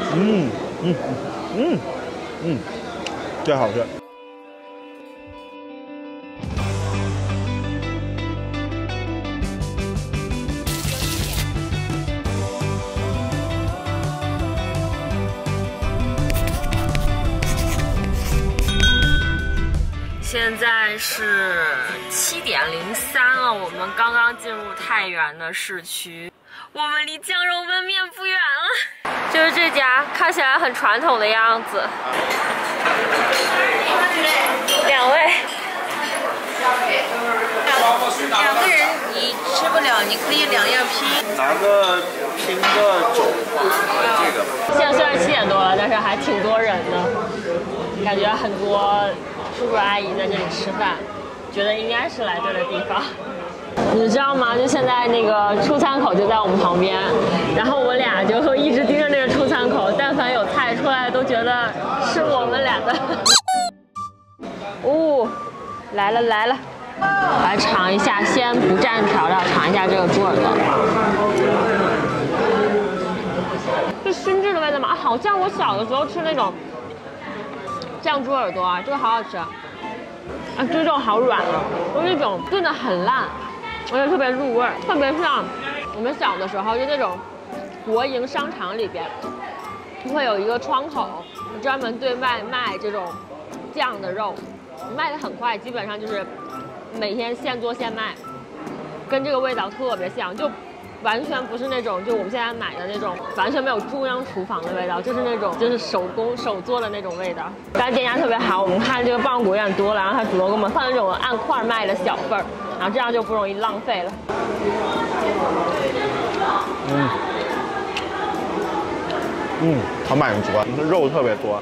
这好吃。 现在是7点03了，我们刚刚进入太原的市区，我们离酱肉焖面不远了。就是这家看起来很传统的样子。2位。 2个人你吃不了，你可以2样拼。 拿个拼个肘吧，这个。 现在虽然7点多了，但是还挺多人的，感觉很多叔叔阿姨在这里吃饭，觉得应该是来这儿的地方。你知道吗？就现在那个出餐口就在我们旁边，然后我俩就会一直盯着那个出餐口，但凡有菜出来，都觉得是我们俩的。哦，来了来了，来尝一下，先不蘸调料，尝一下这个猪耳朵。是熏制的味道吗？啊，好像我小的时候吃那种酱猪耳朵啊，这个好好吃。啊，这种好软啊，就那种炖的很烂，而且特别入味儿，特别像我们小的时候就那种国营商场里边会有一个窗口，专门对卖这种酱的肉，卖的很快，基本上就是每天现做现卖，跟这个味道特别像，就完全不是那种就我们现在买的那种完全没有中央厨房的味道，就是那种就是手工手做的那种味道。刚才店家特别好，我们看这个棒骨有点多了，然后他主动给我们放那种按块卖的小份儿，然后这样就不容易浪费了。 好满足啊，肉特别多，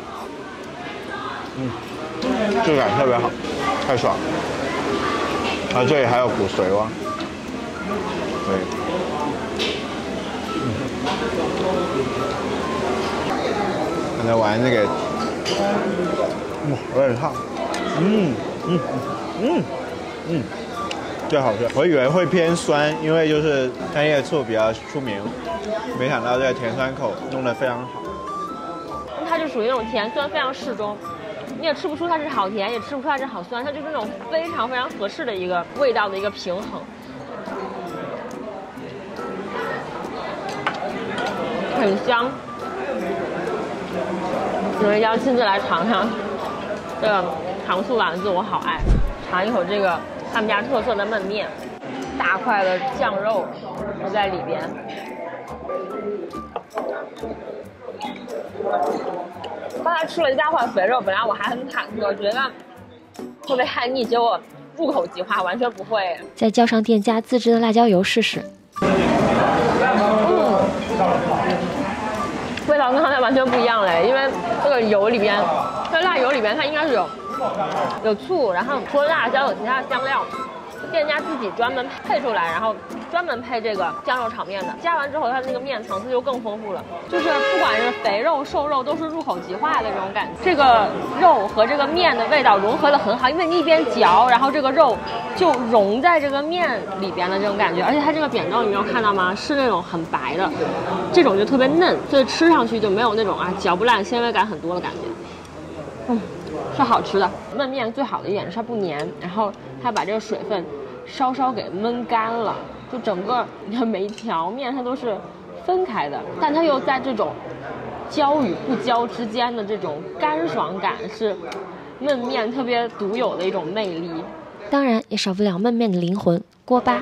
质感特别好，太爽了。然后这里还有骨髓哇，对。刚才玩那个，哇，有点烫，最好吃。我以为会偏酸，因为就是干叶醋比较出名，没想到这个甜酸口弄得非常好。 它就属于那种甜酸非常适中，你也吃不出它是好甜，也吃不出它是好酸，它就是那种非常非常合适的一个味道的一个平衡。很香，你们一定要亲自来尝尝这个糖醋丸子，我好爱。尝一口这个他们家特色的焖面，大块的酱肉都在里边。刚才吃了一大块肥肉，本来我还很忐忑，觉得会被害腻，结果入口即化，完全不会。 再浇上店家自制的辣椒油试试。 味道跟刚才完全不一样嘞，因为这个油里边，这辣油里边它应该是有醋，然后除了辣椒有其他的香料，店家自己专门配出来，然后专门配这个酱肉炒面的，加完之后它的那个面层次就更丰富了，就是不管是肥肉瘦肉都是入口即化的这种感觉。这个肉和这个面的味道融合得很好，因为你一边嚼，然后这个肉就融在这个面里边的这种感觉，而且它这个扁豆你没有看到吗？是那种很白的，这种就特别嫩，所以吃上去就没有那种嚼不烂、纤维感很多的感觉。是好吃的。焖面最好的一点是它不粘，然后它把这个水分稍稍给焖干了，就整个你看每一条面它都是分开的，但它又在这种焦与不焦之间的这种干爽感，是焖面特别独有的一种魅力。 当然也少不了焖面的灵魂锅巴。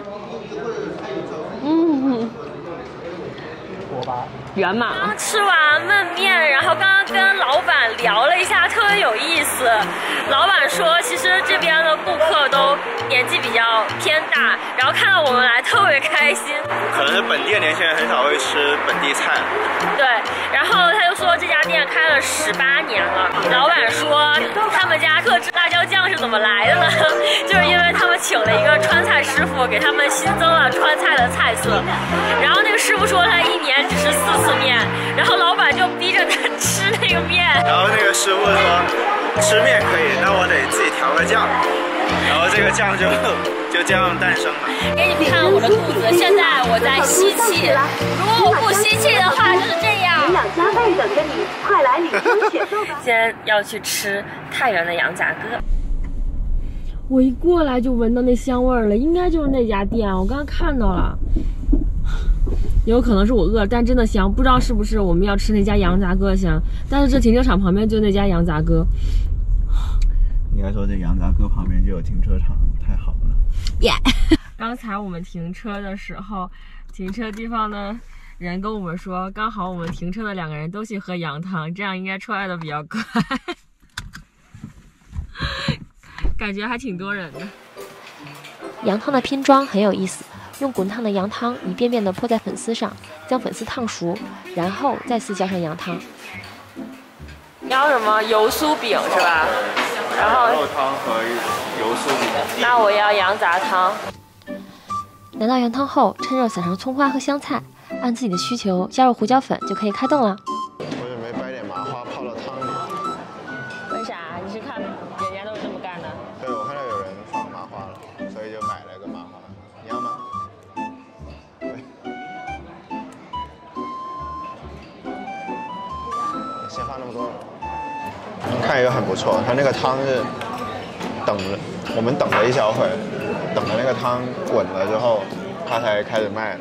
圆满了。吃完焖面，然后刚刚跟老板聊了一下，特别有意思。老板说，其实这边的顾客都年纪比较偏大，然后看到我们来特别开心。 可能是本地的年轻人很少会吃本地菜。 对，然后他就说这家店开了18年了。老板说他们家特制辣椒酱是怎么来的呢？就是因为他们请了一个川菜师傅，给他们新增了川菜的菜色。然后那个师傅说他1年只吃4次面，然后老板就逼着他吃那个面。 然后那个师傅说吃面可以，那我得自己调个酱。然后这个酱就这样诞生了。 给你们看我的肚子，现在我在吸气，如果我不吸气的话就是这样。 在等着你，快来领书写作吧！ 今天要去吃太原的羊杂鸽。我一过来就闻到那香味儿了，应该就是那家店，我刚刚看到了。也有可能是我饿了，但真的香，不知道是不是我们要吃那家羊杂鸽香。但是这停车场旁边就那家羊杂鸽。 应该说这羊杂鸽旁边就有停车场，太好了。 耶！刚才我们停车的时候，停车地方的人跟我们说，刚好我们停车的2个人都去喝羊汤，这样应该出来的比较快。感觉还挺多人的。 羊汤的拼装很有意思，用滚烫的羊汤一遍遍地泼在粉丝上，将粉丝烫熟，然后再次浇上羊汤。 你要什么油酥饼是吧？然后肉汤和油酥饼。 那我要羊杂汤。 拿到羊汤后，趁热撒上葱花和香菜，按自己的需求加入胡椒粉就可以开动了。 我准备掰点麻花泡到汤里。 为啥？你是看人家都是这么干的？ 对，我看到有人放麻花了，所以就买了个麻花。你要吗？对。先放那么多。看一个很不错，它那个汤是我们等了一小会儿，等了那个汤滚了之后，它才开始卖的。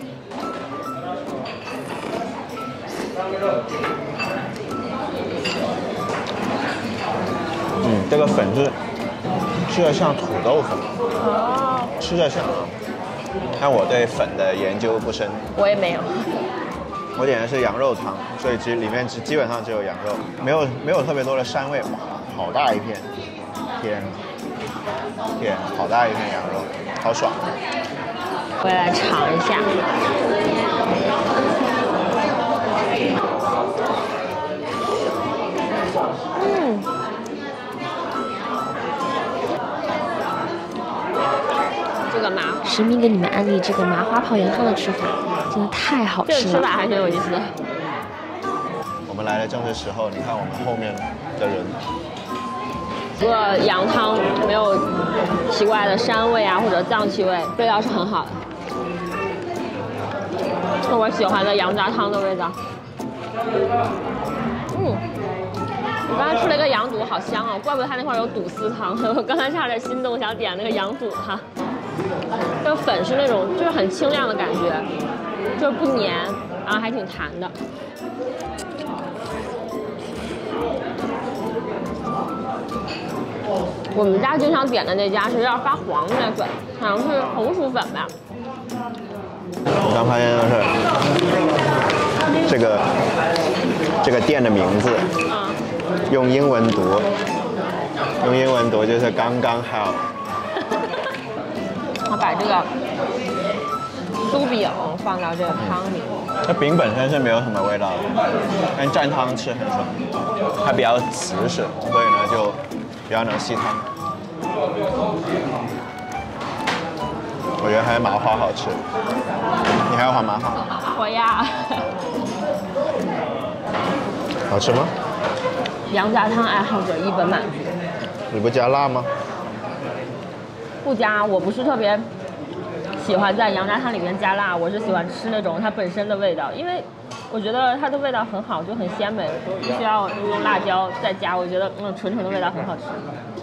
这个粉是吃着像土豆粉，吃着像啊。但我对粉的研究不深， 我也没有。 我点的是羊肉汤，所以里面基本上只有羊肉，没有特别多的膻味。哇，好大一片，天，好大一片羊肉，好爽。 我也来尝一下。这个麻， 实名给你们安利这个麻花泡羊汤的吃法，真的太好吃了。 这个吃法还挺有意思的。 我们来的正是时候，你看我们后面的人。 这个羊汤没有奇怪的膻味啊，或者脏气味，味道是很好的。是我喜欢的羊杂汤的味道。我刚才吃了一个羊肚，好香啊！怪不得它那块有肚丝汤。我刚才差点心动，想点那个羊肚汤。这个粉是那种就是很清亮的感觉，就是不黏，然后还挺弹的。我们家经常点的那家是有点发黄的那粉，好像是红薯粉吧。 我刚发现就是这个店的名字，用英文读就是刚刚好。 我把这个酥饼放到这个汤里。 这饼本身是没有什么味道的，但蘸汤吃很爽，它比较瓷实，所以呢就比较能吸汤。我觉得还是麻花好吃。你还要换麻花？ 我呀。 好吃吗？ 羊杂汤爱好者一本满足。 你不加辣吗？ 不加，我不是特别喜欢在羊杂汤里面加辣，我是喜欢吃那种它本身的味道，因为我觉得它的味道很好，就很鲜美，不需要用辣椒再加，我觉得纯的味道很好吃。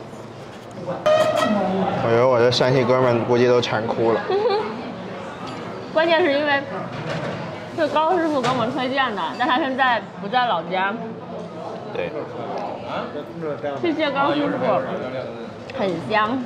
我觉得我的山西哥们估计都馋哭了。 关键是因为是高师傅给我们推荐的，但他现在不在老家。 对。 谢谢高师傅，很香。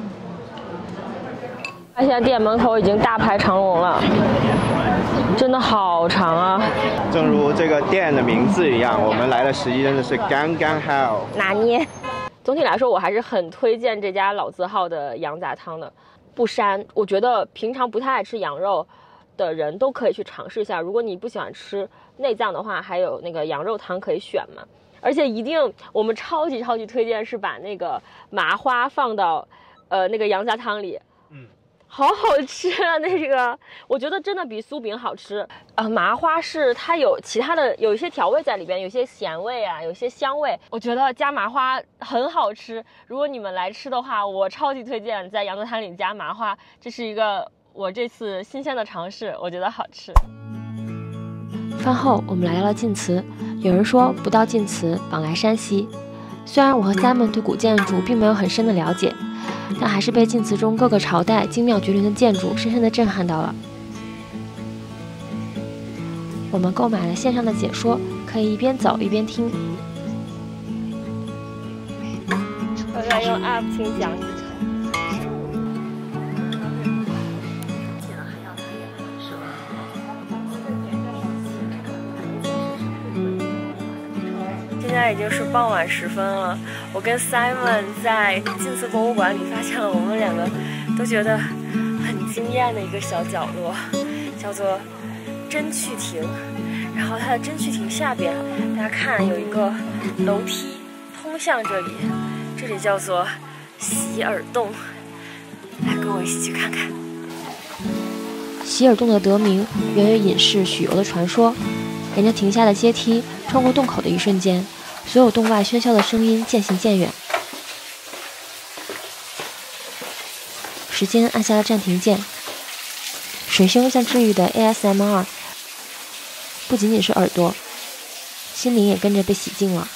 现在店门口已经大排长龙了，真的好长啊！ 正如这个店的名字一样，我们来的时机真的是刚刚好。 拿捏。总体来说，我还是很推荐这家老字号的羊杂汤的，不膻。我觉得平常不太爱吃羊肉的人都可以去尝试一下。如果你不喜欢吃内脏的话，还有那个羊肉汤可以选嘛。而且一定，我们超级推荐是把那个麻花放到那个羊杂汤里。好好吃啊！那个我觉得真的比酥饼好吃。麻花是它有其他的有一些调味在里边，有些咸味啊，有些香味。我觉得加麻花很好吃。如果你们来吃的话，我超级推荐在羊杂汤里加麻花，这是一个我这次新鲜的尝试，我觉得好吃。 饭后我们来到了晋祠， 有人说不到晋祠，枉来山西。虽然我和 Simon 对古建筑并没有很深的了解，但还是被晋祠中各个朝代精妙绝伦的建筑深深地震撼到了。我们购买了线上的解说，可以一边走一边听。 我在用 App 听讲解。现在已经是傍晚时分了，我跟 Simon 在晋祠博物馆里发现了我们两个都觉得很惊艳的一个小角落，叫做真趣亭。然后它的真趣亭下边，大家看有一个楼梯通向这里，这里叫做洗耳洞。来，跟我一起去看看。 洗耳洞的得名源于隐士许由的传说。沿着亭下的阶梯穿过洞口的一瞬间，所有洞外喧嚣的声音渐行渐远。时间按下了暂停键，水声像治愈的 ASMR， 不仅仅是耳朵，心灵也跟着被洗净了。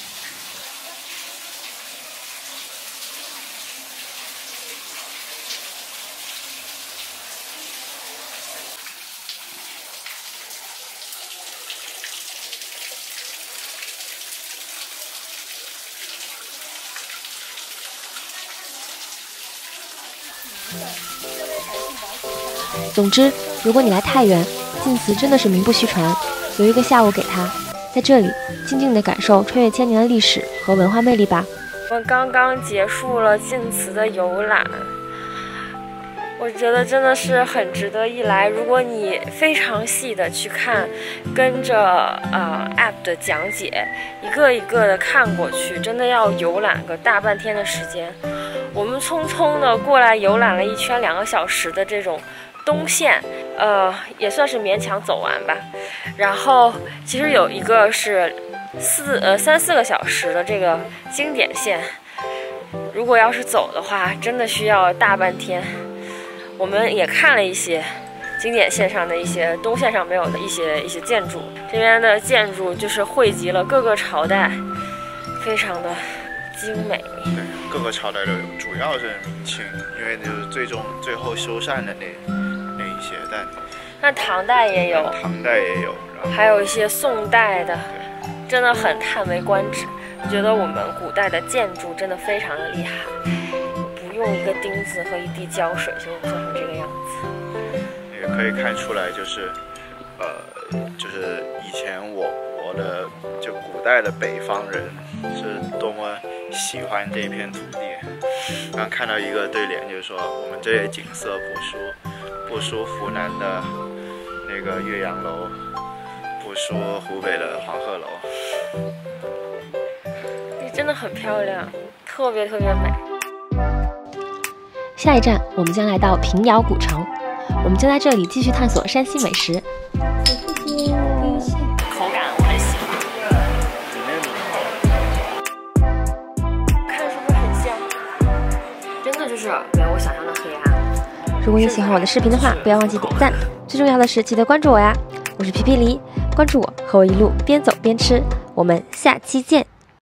总之，如果你来太原，晋祠真的是名不虚传。留一个下午给他，在这里静静地感受穿越千年的历史和文化魅力吧。 我们刚刚结束了晋祠的游览，我觉得真的是很值得一来。如果你非常细的去看，跟着App 的讲解，一个一个的看过去，真的要游览个大半天的时间。我们匆匆的过来游览了一圈2个小时的这种东线，也算是勉强走完吧。然后其实有一个是3-4个小时的这个经典线，如果要是走的话，真的需要大半天。我们也看了一些经典线上的一些东线上没有的一些建筑，这边的建筑就是汇集了各个朝代，非常的精美。 对，各个朝代都有，主要是明清，因为就是最后修缮的那一些， 但唐代也有，还有一些宋代的，真的很叹为观止。我觉得我们古代的建筑真的非常的厉害，不用一个钉子和一滴胶水就能做成这个样子。 也可以看出来，就是以前我的就古代的北方人是多么喜欢这片土地。刚看到一个对联，就是说我们这里景色不输湖南的那个岳阳楼，不输湖北的黄鹤楼。 真的很漂亮，特别特别美。 下一站，我们将来到平遥古城，我们将在这里继续探索山西美食。 口感我很喜欢，看是不是很像？真的就是没有我想象的黑暗。 如果你喜欢我的视频的话，不要忘记点赞，最重要的是记得关注我呀！我是皮皮梨，关注我，和我一路边走边吃，我们下期见。